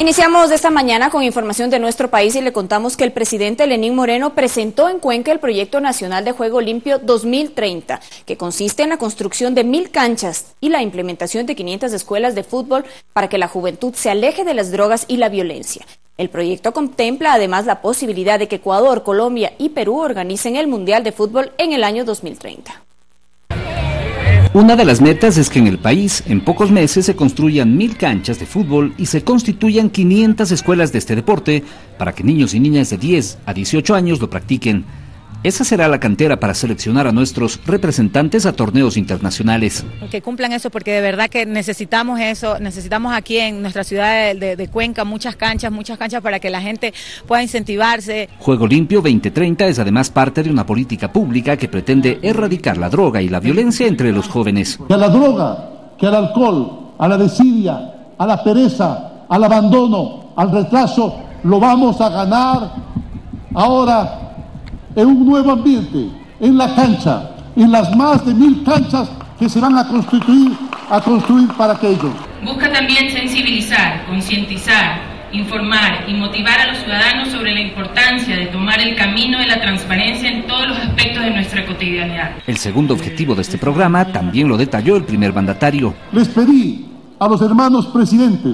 Iniciamos esta mañana con información de nuestro país y le contamos que el presidente Lenín Moreno presentó en Cuenca el Proyecto Nacional de Juego Limpio 2030, que consiste en la construcción de 1000 canchas y la implementación de 500 escuelas de fútbol para que la juventud se aleje de las drogas y la violencia. El proyecto contempla además la posibilidad de que Ecuador, Colombia y Perú organicen el Mundial de Fútbol en el año 2030. Una de las metas es que en el país, en pocos meses, se construyan 1000 canchas de fútbol y se constituyan 500 escuelas de este deporte para que niños y niñas de 10 a 18 años lo practiquen. Esa será la cantera para seleccionar a nuestros representantes a torneos internacionales. Que cumplan eso, porque de verdad que necesitamos eso, necesitamos aquí en nuestra ciudad de Cuenca muchas canchas para que la gente pueda incentivarse. Juego Limpio 2030 es además parte de una política pública que pretende erradicar la droga y la violencia entre los jóvenes. Que a la droga, que al alcohol, a la desidia, a la pereza, al abandono, al retraso, lo vamos a ganar ahora en un nuevo ambiente, en la cancha, en las más de 1000 canchas que se van a construir para aquello. Busca también sensibilizar, concientizar, informar y motivar a los ciudadanos sobre la importancia de tomar el camino de la transparencia en todos los aspectos de nuestra cotidianidad. El segundo objetivo de este programa también lo detalló el primer mandatario. Les pedí a los hermanos presidentes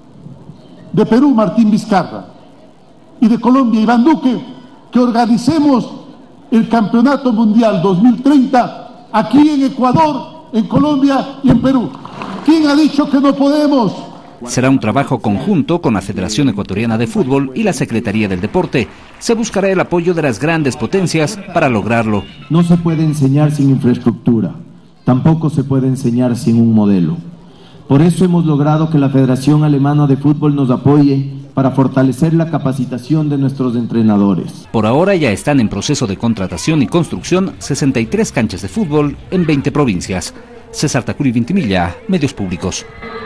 de Perú, Martín Vizcarra, y de Colombia, Iván Duque, que organicemos el Campeonato Mundial 2030 aquí en Ecuador, en Colombia y en Perú. ¿Quién ha dicho que no podemos? Será un trabajo conjunto con la Federación Ecuatoriana de Fútbol y la Secretaría del Deporte. Se buscará el apoyo de las grandes potencias para lograrlo. No se puede enseñar sin infraestructura, tampoco se puede enseñar sin un modelo. Por eso hemos logrado que la Federación Alemana de Fútbol nos apoye para fortalecer la capacitación de nuestros entrenadores. Por ahora ya están en proceso de contratación y construcción 63 canchas de fútbol en 20 provincias. César Tacuri, Vintimilla, Medios Públicos.